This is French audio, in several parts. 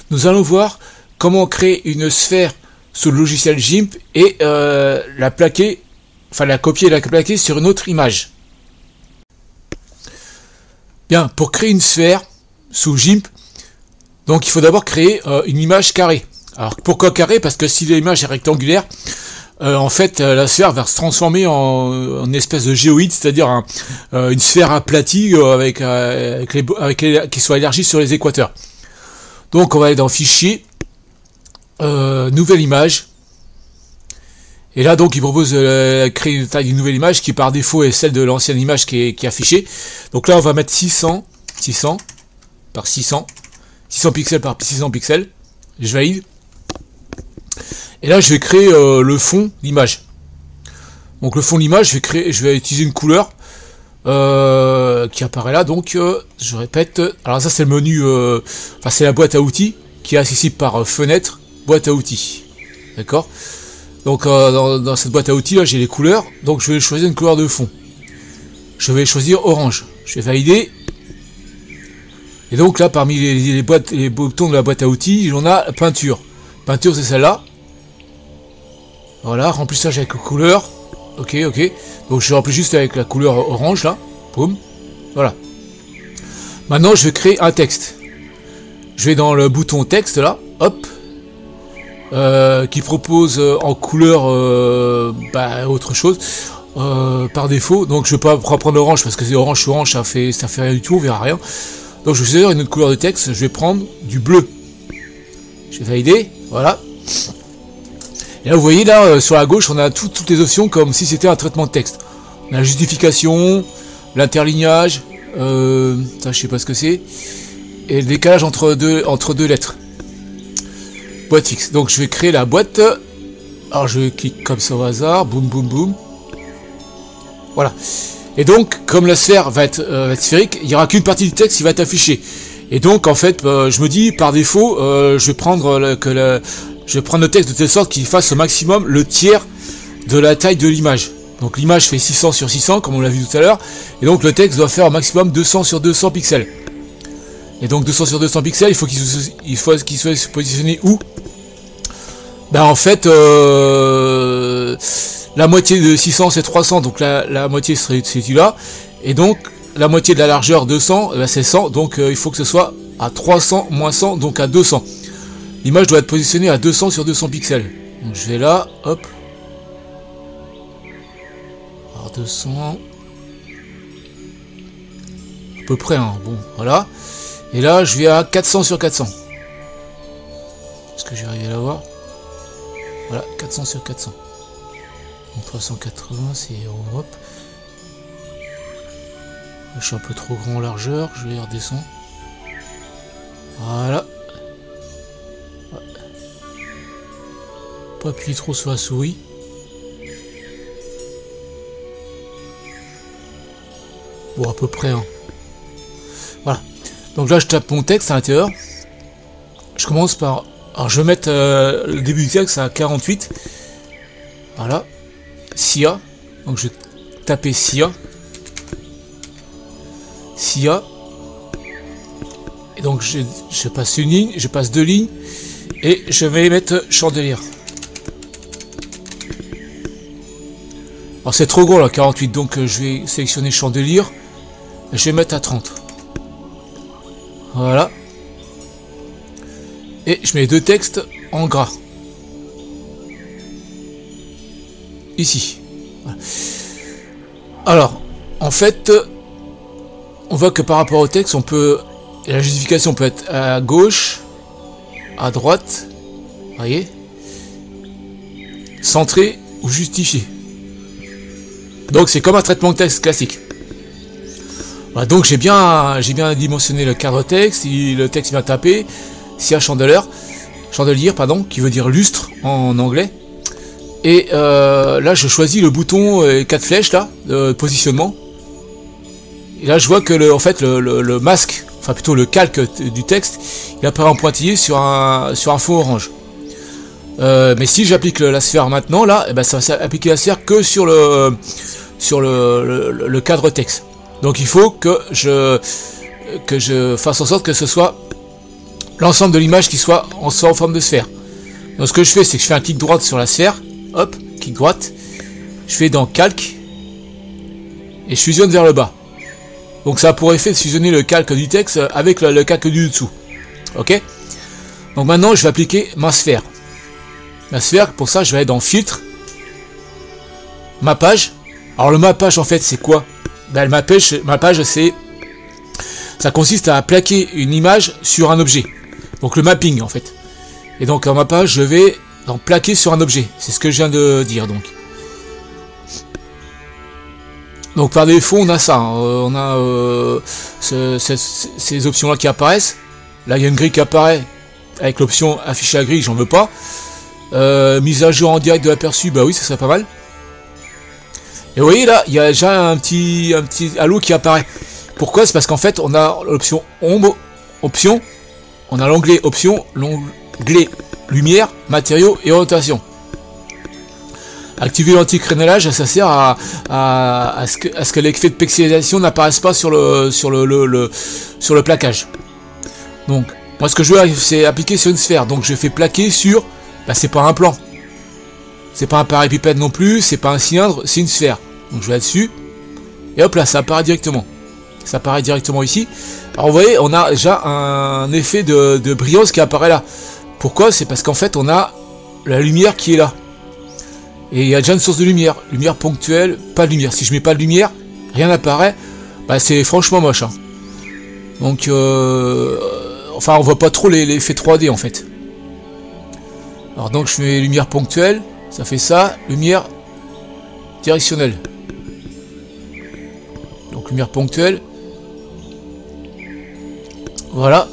nous allons voir comment créer une sphère sous le logiciel GIMP et la plaquer, enfin la copier et la plaquer sur une autre image. Bien, pour créer une sphère sous GIMP, donc il faut d'abord créer une image carrée. Alors pourquoi carrée? Parce que si l'image est rectangulaire, en fait la sphère va se transformer en une espèce de géoïde, c'est-à-dire une sphère aplatie qui soit élargie sur les équateurs. Donc on va aller dans Fichier, Nouvelle image. Et là donc il propose de créer une taille d'une nouvelle image qui par défaut est celle de l'ancienne image qui est affichée. Donc là on va mettre 600 par 600 pixels par 600 pixels. Je valide. Et là je vais créer le fond d'image. Donc le fond de l'image, je vais utiliser une couleur qui apparaît là. Donc je répète. Alors ça c'est le menu, enfin c'est la boîte à outils qui est accessible par fenêtre, boîte à outils. D'accord. Donc dans cette boîte à outils là j'ai les couleurs. Donc je vais choisir une couleur de fond. Je vais choisir orange. Je vais valider. Et donc là parmi les boutons de la boîte à outils, on a peinture. Peinture c'est celle-là. Voilà, remplissage avec couleur. Ok. Donc je remplis juste avec la couleur orange là. Boum. Voilà. Maintenant je vais créer un texte. Je vais dans le bouton texte là. Hop. Qui propose en couleur autre chose par défaut. Donc je vais pas prendre l'orange parce que c'est orange sur orange, ça fait rien du tout, on verra rien. Donc je vais choisir une autre couleur de texte. Je vais prendre du bleu. Je vais valider. Voilà. Et là vous voyez là sur la gauche on a toutes les options comme si c'était un traitement de texte. On a la justification, l'interlignage, ça je sais pas ce que c'est, et le décalage entre deux lettres. Boîte fixe. Donc je vais créer la boîte. Alors je clique comme ça au hasard, boum boum boum. Voilà. Et donc comme la sphère va être sphérique, il n'y aura qu'une partie du texte qui va être affichée. Et donc en fait je me dis par défaut je vais prendre le texte de telle sorte qu'il fasse au maximum le tiers de la taille de l'image. Donc l'image fait 600 sur 600 comme on l'a vu tout à l'heure. Et donc le texte doit faire au maximum 200 sur 200 pixels. Et donc 200 sur 200 pixels, il faut qu'il soit positionné où? Ben en fait la moitié de 600 c'est 300, donc la moitié serait celui-là. Et donc la moitié de la largeur 200, ben c'est 100, donc il faut que ce soit à 300 moins 100, donc à 200. L'image doit être positionnée à 200 sur 200 pixels. Donc je vais là, hop. Alors 200. À peu près, hein. Bon, voilà. Et là, je vais à 400 sur 400. Est-ce que j'ai arrivé à l'avoir? Voilà, 400 sur 400. Donc 380, c'est... hop. Là, je suis un peu trop grand en largeur, je vais redescendre. Voilà. Pas appuyer trop sur la souris. Bon, à peu près, hein. Voilà. Donc là, je tape mon texte à l'intérieur. Je commence par... Alors, je vais mettre le début du texte à 48. Voilà. SIA. Donc, je vais taper SIA. SIA. Et donc, je passe une ligne, je passe deux lignes. Et je vais mettre chandelier. Alors, c'est trop gros, là, 48. Donc, je vais sélectionner chandelier. Et je vais mettre à 30. Voilà. Et je mets les deux textes en gras. Ici. Voilà. Alors, en fait, on voit que par rapport au texte, on peut... La justification peut être à gauche, à droite, vous voyez, centré ou justifié. Donc c'est comme un traitement de texte classique. Voilà, donc j'ai bien dimensionné le cadre texte, le texte est bien tapé, SIA chandelier, qui veut dire lustre en anglais. Et là je choisis le bouton 4 flèches là, de positionnement. Et là je vois que le masque, enfin plutôt le calque du texte, il apparaît en pointillé sur un fond orange. Mais si j'applique la sphère maintenant, là, ça va appliquer la sphère que sur le cadre texte. Donc il faut que je fasse en sorte que ce soit l'ensemble de l'image qui soit en forme de sphère. Donc ce que je fais, c'est que je fais un clic droit sur la sphère, hop, clic droite, je fais dans calque, et je fusionne vers le bas. Donc ça a pour effet de fusionner le calque du texte avec le calque du dessous. Ok? Donc maintenant, je vais appliquer ma sphère. Ma sphère, pour ça, je vais aller dans filtre, mappage. Alors le mappage, en fait, c'est quoi? Ben, le mappage, c'est... Ça consiste à plaquer une image sur un objet. Donc le mapping, en fait. Et donc en mappage, je vais donc plaquer sur un objet. C'est ce que je viens de dire, donc. Donc par défaut, on a ça. Hein. On a ces options-là qui apparaissent. Là, il y a une grille qui apparaît avec l'option afficher la grille, j'en veux pas. Mise à jour en direct de l'aperçu, bah oui, ça serait pas mal. Et vous voyez là, il y a déjà un petit halo qui apparaît. Pourquoi? C'est parce qu'en fait, on a l'option ombre, option, on a l'onglet option, l'onglet lumière, matériaux et orientation. Activer l'anti-crénelage, ça sert à ce que l'effet de pixelisation n'apparaisse pas sur le plaquage. Donc, moi ce que je veux, c'est appliquer sur une sphère. Donc je fais plaquer sur, bah, c'est pas un plan. C'est pas un parallépipède non plus, c'est pas un cylindre, c'est une sphère. Donc je vais là-dessus. Et hop là, ça apparaît directement. Ça apparaît directement ici. Alors vous voyez, on a déjà un effet de brillance qui apparaît là. Pourquoi? C'est parce qu'en fait, on a la lumière qui est là. Et il y a déjà une source de lumière. Lumière ponctuelle, pas de lumière. Si je mets pas de lumière, rien n'apparaît. Bah, c'est franchement moche. Hein. Donc, enfin, on voit pas trop l'effet 3D en fait. Alors donc, je mets lumière ponctuelle. Ça fait ça. Lumière directionnelle. Donc, lumière ponctuelle. Voilà.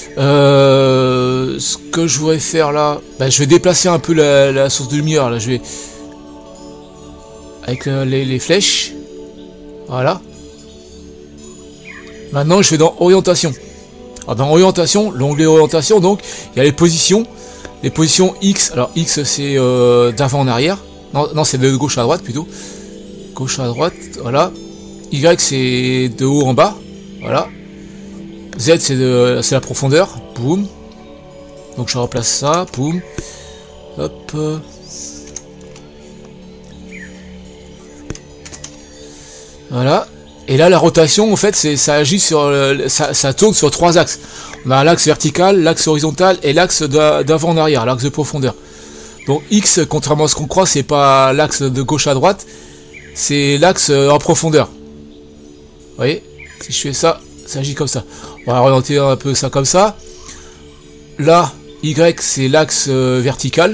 Ce que je voudrais faire là, bah, je vais déplacer un peu la source de lumière. Là, je vais avec les flèches. Voilà. Maintenant, je vais dans orientation. Alors, dans orientation, l'onglet orientation, donc, il y a les positions. Les positions X. Alors, X, c'est d'avant en arrière. Non, c'est de gauche à droite plutôt. Gauche à droite, voilà. Y, c'est de haut en bas. Voilà. Z, c'est la profondeur. Boum. Donc, je replace ça. Boum. Hop. Voilà. Et là, la rotation, en fait, ça agit sur, ça tourne sur 3 axes. On a l'axe vertical, l'axe horizontal et l'axe d'avant en arrière, l'axe de profondeur. Donc X, contrairement à ce qu'on croit, c'est pas l'axe de gauche à droite, c'est l'axe en profondeur. Vous voyez? Si je fais ça, ça agit comme ça. On va orienter un peu ça comme ça. Là, Y, c'est l'axe vertical.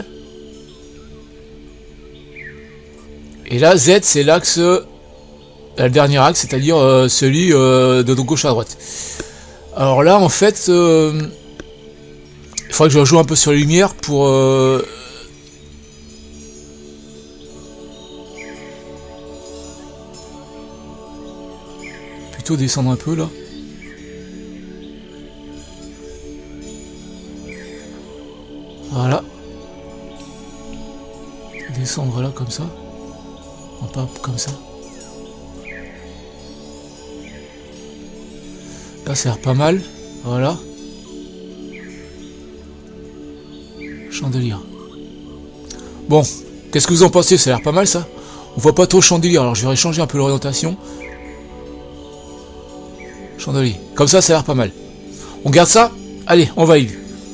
Et là, Z, c'est l'axe... le dernier axe, c'est-à-dire celui de gauche à droite. Alors là, en fait, il faudrait que je joue un peu sur les lumières pour... plutôt descendre un peu, là. Voilà. Descendre là, comme ça. Non, pas comme ça. Là, ça a l'air pas mal. Voilà. Chandelier. Bon, qu'est-ce que vous en pensez? Ça a l'air pas mal, ça? On voit pas trop chandelier, alors je vais changer un peu l'orientation. Chandelier. Comme ça a l'air pas mal. On garde ça? Allez, on valide.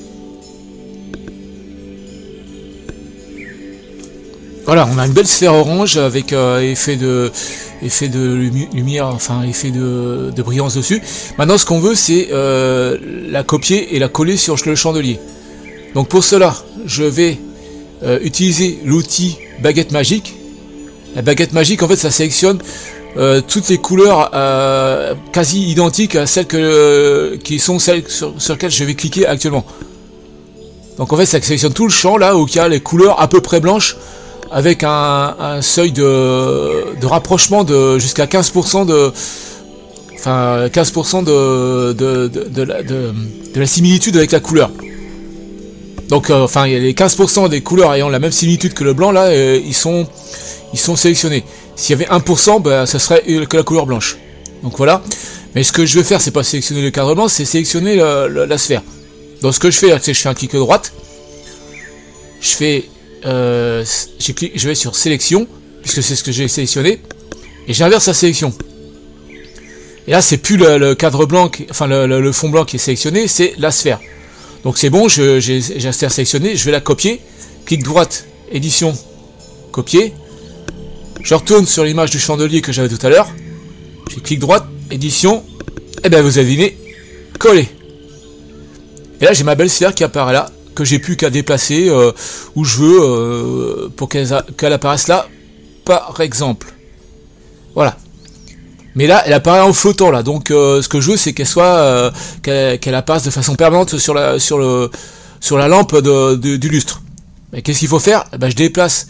Voilà, on a une belle sphère orange avec effet de lumière, enfin effet de brillance dessus. Maintenant, ce qu'on veut, c'est la copier et la coller sur le chandelier. Donc pour cela, je vais utiliser l'outil baguette magique. La baguette magique, en fait, ça sélectionne toutes les couleurs quasi identiques à celles qui sont celles sur lesquelles je vais cliquer actuellement. Donc en fait, ça sélectionne tout le champ là où il y a les couleurs à peu près blanches, avec un seuil de rapprochement de jusqu'à 15% de 15% de la similitude avec la couleur. Donc enfin, il y a les 15% des couleurs ayant la même similitude que le blanc là, ils sont sélectionnés. S'il y avait 1%, bah, ça serait que la couleur blanche. Donc voilà. Mais ce que je veux faire, c'est pas sélectionner le cadre blanc, c'est sélectionner la sphère. Donc ce que je fais, c'est que je fais un clic droite. Je fais, je vais sur sélection, puisque c'est ce que j'ai sélectionné, et j'inverse la sélection. Et là, c'est plus le cadre blanc, enfin le fond blanc qui est sélectionné, c'est la sphère. Donc c'est bon, j'ai la sphère sélectionnée, je vais la copier, clic droite, édition, copier. Je retourne sur l'image du chandelier que j'avais tout à l'heure. Je clic droite, édition, et bien vous avez deviné, coller. Et là j'ai ma belle sphère qui apparaît là, que j'ai plus qu'à déplacer où je veux pour qu'elle apparaisse là, par exemple. Voilà. Mais là, elle apparaît en flottant là, donc ce que je veux, c'est qu'elle soit, qu'elle apparaisse de façon permanente sur la lampe du lustre. Mais qu'est-ce qu'il faut faire? Ben, je déplace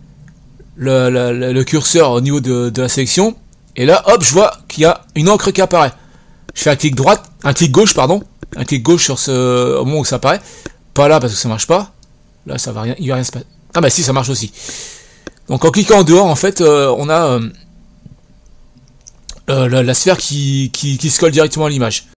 le curseur au niveau de la sélection, et là, hop, je vois qu'il y a une encre qui apparaît. Je fais un clic gauche, sur au moment où ça apparaît. Pas là parce que ça marche pas. Là, ça va rien, il va rien se passer. Ah bah si, ça marche aussi. Donc en cliquant en dehors, en fait, on a la sphère qui se colle directement à l'image.